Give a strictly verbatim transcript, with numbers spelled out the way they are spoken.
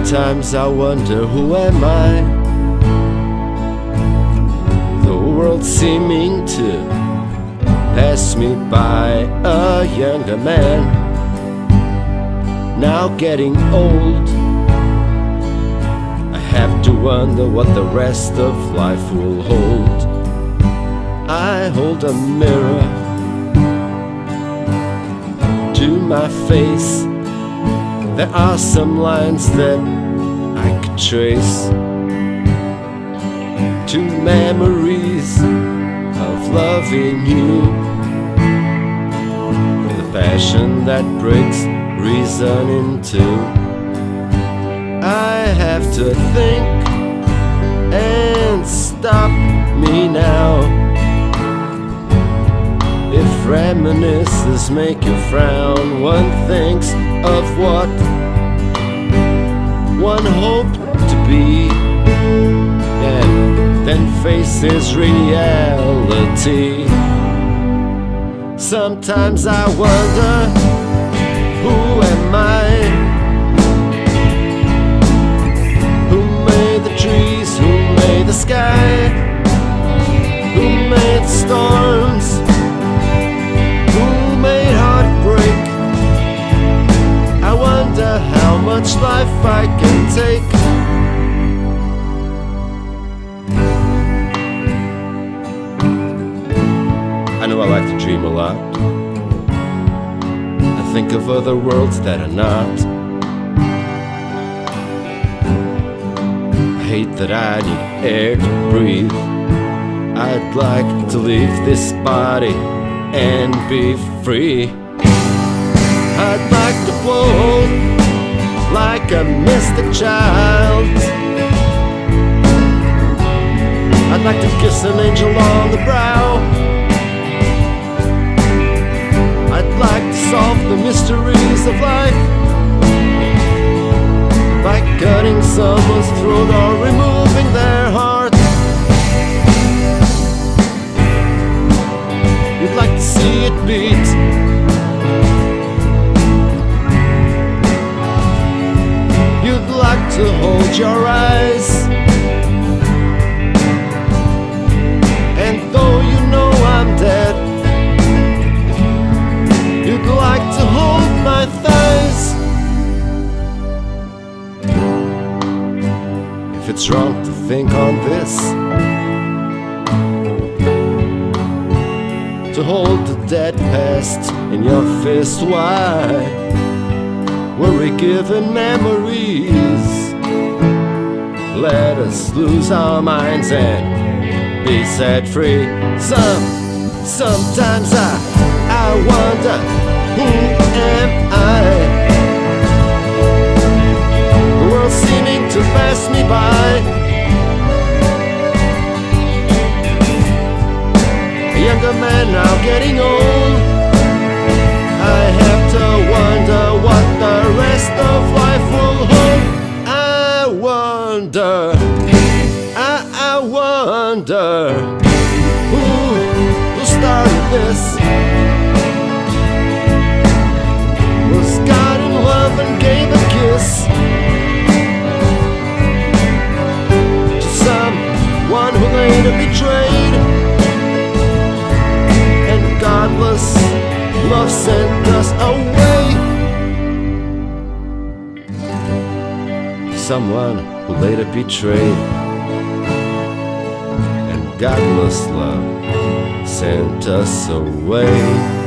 Sometimes I wonder, who am I? The world seeming to pass me by. A younger man, now getting old. I have to wonder what the rest of life will hold. I hold a mirror to my face. There are some lines that I could trace to memories of loving you, the passion that breaks reason in two. I have to think and stop me now. If reminiscences make you frown, one thinks of what one hoped to be, and then faces reality. Sometimes I wonder, who am I? Who made the trees? Who made the sky? Who made the storms? Who made heartbreak? I wonder how much life I can take. I know I like to dream a lot. I think of other worlds that are not. I hate that I need air to breathe. I'd like to leave this body and be free. I'd like to float like a mystic child. I'd like to kiss an angel on the brow. I'd like to solve the mysteries of life by cutting someone's throat or removing their heart. You'd like to see it beat. You'd like to hold your eyes, and though you know I'm dead, you'd like to hold my thighs. If it's wrong to think on this, to hold the dead past in your fist, why were we given memories? Let us lose our minds and be set free. Some, sometimes I, I wonder, who am I? The world seeming to pass me by. A younger man now getting old. I have to wonder what the rest of life will hold. I wonder, I, I wonder, who, who started this? Was God in love and gave a kiss to someone who later betrayed, and godless love sent us away? Someone who later betrayed, and godless love sent us away.